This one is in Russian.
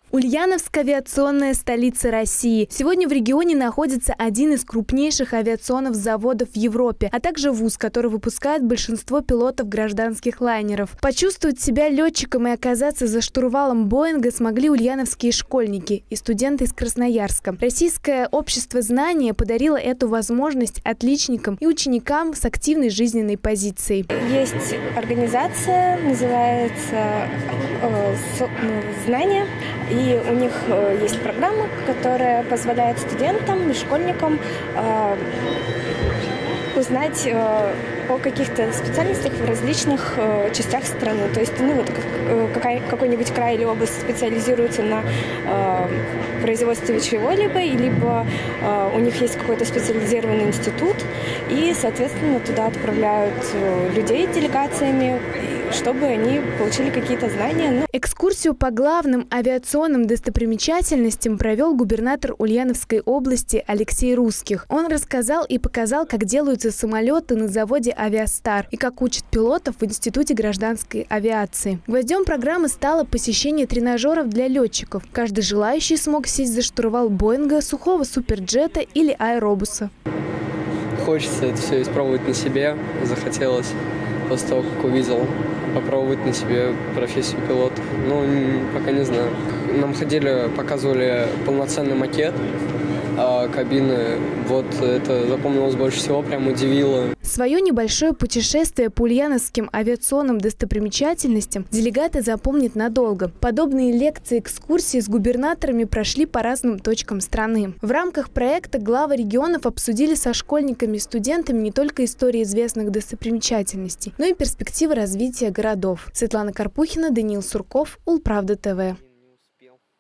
Ульяновск – авиационная столица России. Сегодня в регионе находится один из крупнейших авиационных заводов в Европе, а также вуз, который выпускает большинство пилотов гражданских лайнеров. Почувствовать себя летчиком и оказаться за штурвалом Боинга смогли ульяновские школьники и студенты из Красноярска. Российское общество знания подарило эту возможность отличникам и ученикам с активной жизненной позицией. Есть организация, называется «Знания». И у них есть программа, которая позволяет студентам и школьникам узнать о каких-то специальностях в различных частях страны. То есть, какой-нибудь край или область специализируется на производстве чего-либо, либо у них есть какой-то специализированный институт, и, соответственно, туда отправляют людей делегациями, чтобы они получили какие-то знания. Экскурсию по главным авиационным достопримечательностям провел губернатор Ульяновской области Алексей Русских. Он рассказал и показал, как делаются самолеты на заводе «Авиастар» и как учат пилотов в Институте гражданской авиации. Гвоздем программы стало посещение тренажеров для летчиков. Каждый желающий смог сесть за штурвал Боинга, сухого суперджета или аэробуса. Хочется это все испробовать на себе. Захотелось после того, как увидел, попробовать на себе профессию пилота. Пока не знаю. Нам показывали полноценный макет кабины. Вот это запомнилось больше всего, прям удивило. Свое небольшое путешествие по ульяновским авиационным достопримечательностям делегаты запомнят надолго. Подобные лекции и экскурсии с губернаторами прошли по разным точкам страны. В рамках проекта главы регионов обсудили со школьниками и студентами не только истории известных достопримечательностей, но и перспективы развития городов. Светлана Карпухина, Даниил Сурков, Улправда ТВ.